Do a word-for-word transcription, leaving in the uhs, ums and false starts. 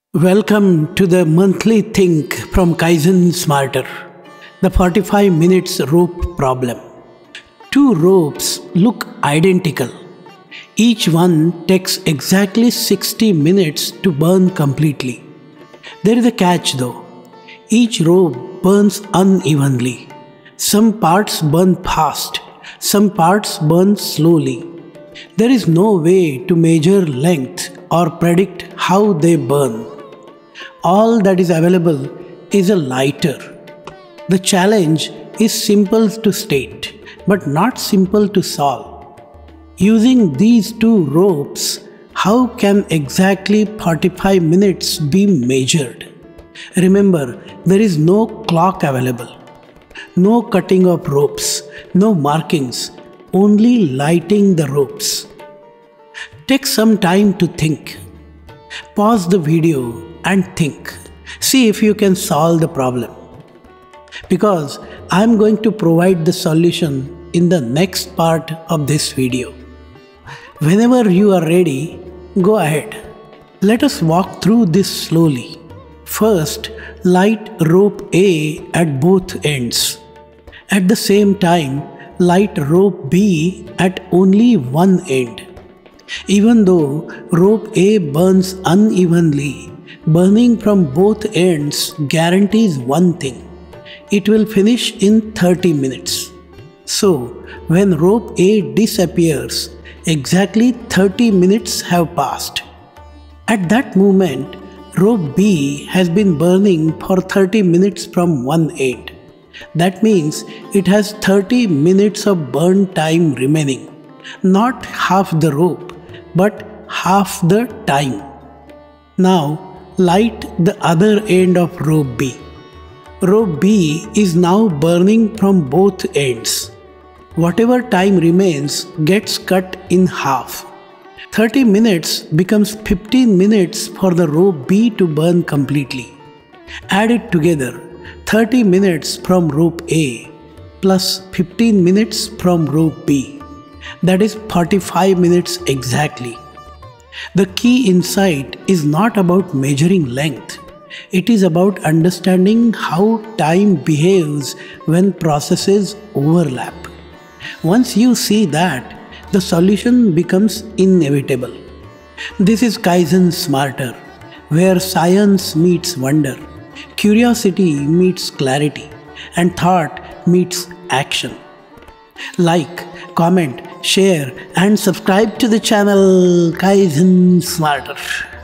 Welcome to the monthly Think from Kaizen Smarter, the forty-five minutes rope problem. Two ropes look identical. Each one takes exactly sixty minutes to burn completely. There is a catch though. Each rope burns unevenly. Some parts burn fast, some parts burn slowly. There is no way to measure length or predict how they burn. All that is available is a lighter. The challenge is simple to state, but not simple to solve. Using these two ropes, how can exactly forty-five minutes be measured? Remember, there is no clock available, no cutting of ropes, no markings, only lighting the ropes. Take some time to think. Pause the video and think. See if you can solve the problem. Because I am going to provide the solution in the next part of this video. Whenever you are ready, go ahead. Let us walk through this slowly. First, light rope A at both ends. At the same time, light rope B at only one end. Even though rope A burns unevenly, burning from both ends guarantees one thing: it will finish in thirty minutes. So, when rope A disappears, exactly thirty minutes have passed. At that moment, rope B has been burning for thirty minutes from one end. That means it has thirty minutes of burn time remaining. Not half the rope, but half the time. Now, light the other end of rope B. Rope B is now burning from both ends. Whatever time remains gets cut in half. thirty minutes becomes fifteen minutes for the rope B to burn completely. Add it together, thirty minutes from rope A plus fifteen minutes from rope B. That is forty-five minutes exactly. The key insight is not about measuring length. It is about understanding how time behaves when processes overlap. Once you see that, the solution becomes inevitable. This is Kaizen Smarter, where science meets wonder, curiosity meets clarity, and thought meets action. Like, comment, share and subscribe to the channel Kaizen Smarter.